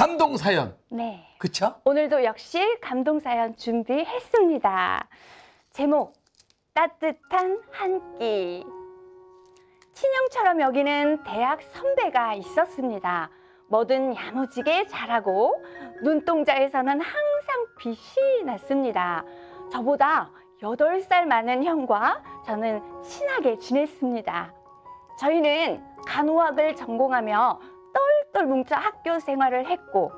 감동 사연. 네. 그쵸? 오늘도 역시 감동 사연 준비했습니다. 제목, 따뜻한 한 끼. 친형처럼 여기는 대학 선배가 있었습니다. 뭐든 야무지게 잘하고 눈동자에서는 항상 빛이 났습니다. 저보다 8살 많은 형과 저는 친하게 지냈습니다. 저희는 간호학을 전공하며 똘똘 뭉쳐 학교 생활을 했고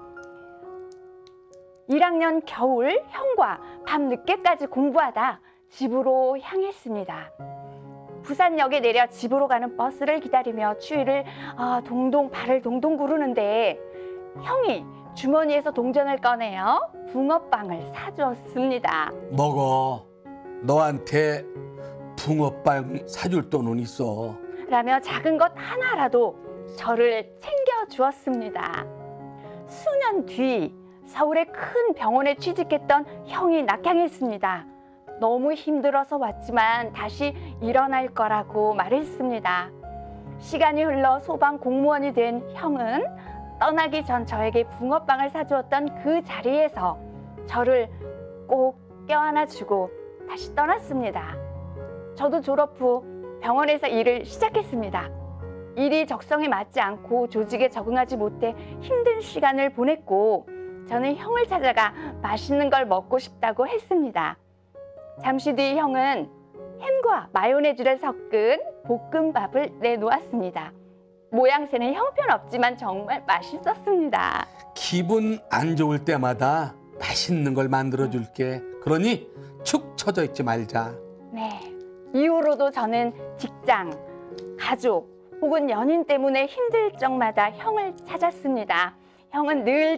1학년 겨울 형과 밤늦게까지 공부하다 집으로 향했습니다. 부산역에 내려 집으로 가는 버스를 기다리며 추위를 발을 동동 구르는데 형이 주머니에서 동전을 꺼내어 붕어빵을 사주었습니다. 먹어. 너한테 붕어빵 사줄 돈은 있어. 라며 작은 것 하나라도 저를 챙겨주었습니다. 수년 뒤 서울의 큰 병원에 취직했던 형이 낙향했습니다. 너무 힘들어서 왔지만 다시 일어날 거라고 말했습니다. 시간이 흘러 소방 공무원이 된 형은 떠나기 전 저에게 붕어빵을 사주었던 그 자리에서 저를 꼭 껴안아주고 다시 떠났습니다. 저도 졸업 후 병원에서 일을 시작했습니다. 일이 적성에 맞지 않고 조직에 적응하지 못해 힘든 시간을 보냈고 저는 형을 찾아가 맛있는 걸 먹고 싶다고 했습니다. 잠시 뒤 형은 햄과 마요네즈를 섞은 볶음밥을 내놓았습니다. 모양새는 형편없지만 정말 맛있었습니다. 기분 안 좋을 때마다 맛있는 걸 만들어줄게. 그러니 축 처져 있지 말자. 네. 이후로도 저는 직장, 가족 혹은 연인 때문에 힘들 적마다 형을 찾았습니다. 형은 늘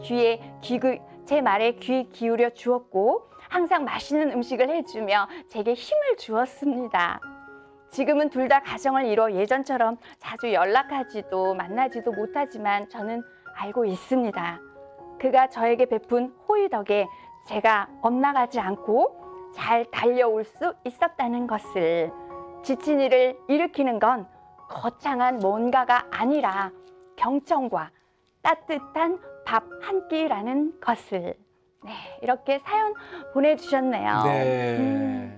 제 말에 귀 기울여 주었고 항상 맛있는 음식을 해주며 제게 힘을 주었습니다. 지금은 둘 다 가정을 이뤄 예전처럼 자주 연락하지도 만나지도 못하지만 저는 알고 있습니다. 그가 저에게 베푼 호의 덕에 제가 엇나가지 않고 잘 달려올 수 있었다는 것을. 지친 일을 일으키는 건 거창한 뭔가가 아니라 경청과 따뜻한 밥 한 끼라는 것을. 네, 이렇게 사연 보내주셨네요. 네.